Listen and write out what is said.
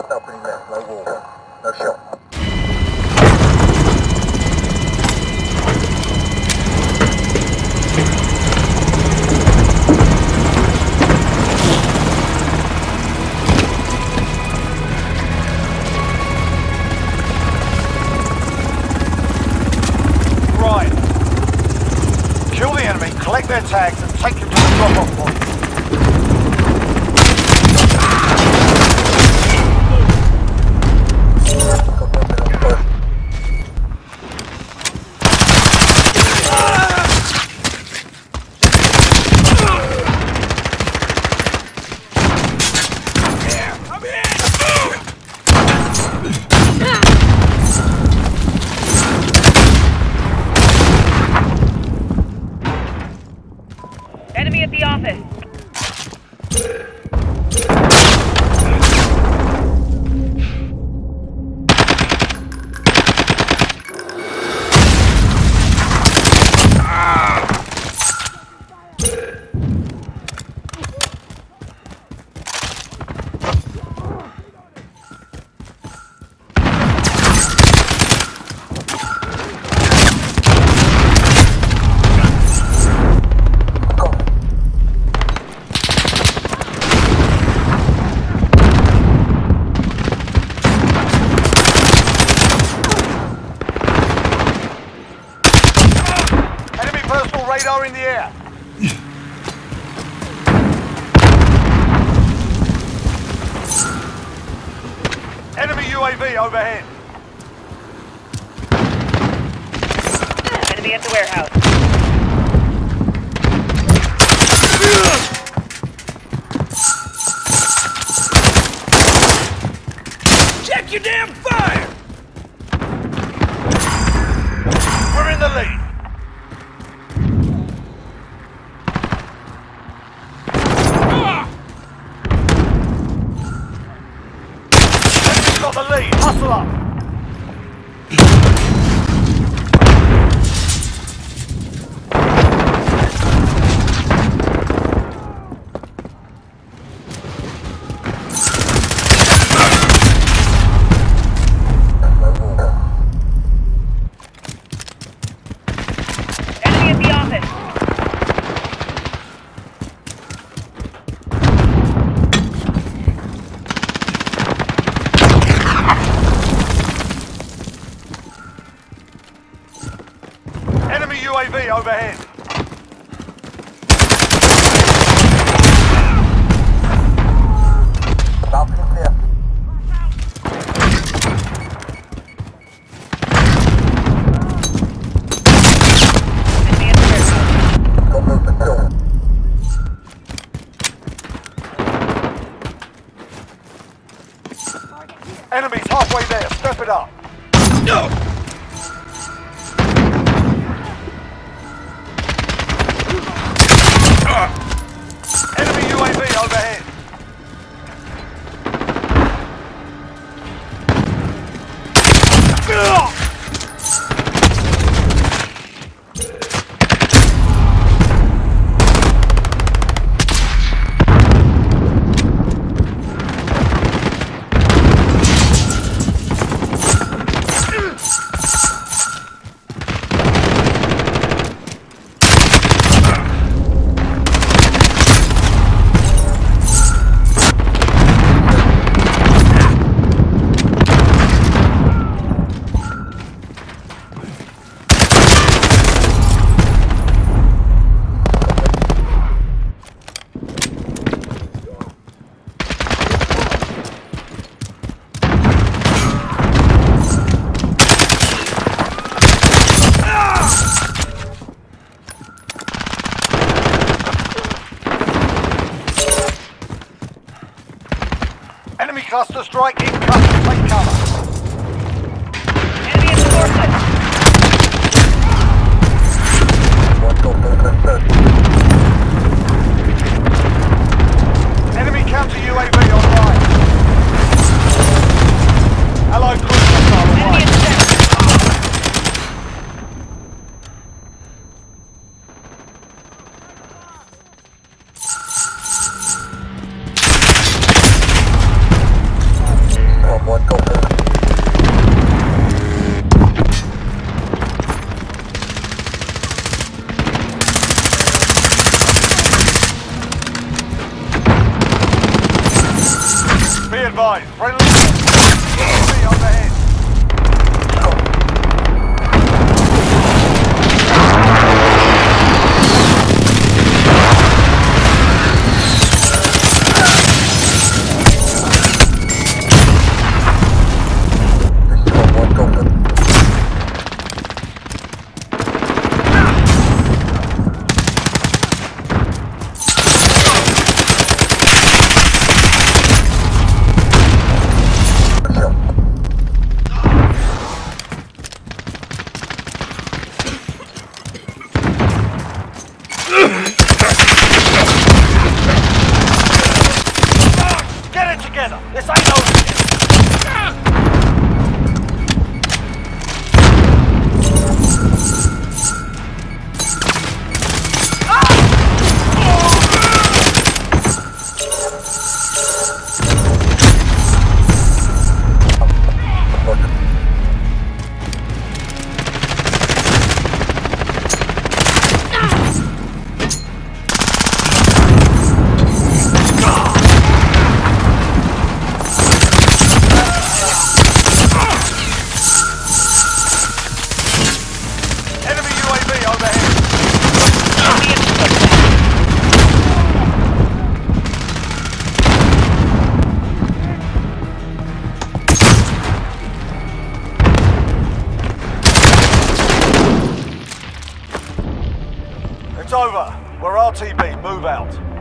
Opening left, low water. No shot. Right. Kill the enemy, collect their tags, and take them to the drop-off point. Enemy at the office. Radar in the air. Enemy UAV overhead. Enemy at the warehouse. Check your damn fire! We're in the lead. Got the lead. Hustle up. Enemy at the office. Enemy UAV overhead. Balcony clear. Enemy at the warehouse. Got movement still. Enemy's halfway there. Step it up. No! Enemy UAV overhead. Enemy cluster strike incoming. Take cover. Enemy at the forklift. One got movement 30. Enemy counter UAV online. Allied cruise missile Enemy online. at the center. advised. Friendly UAV overhead. Get it together. This ain't over yet. Enemy UAV overhead. Enemy in contact. It's over. We're RTB. Move out.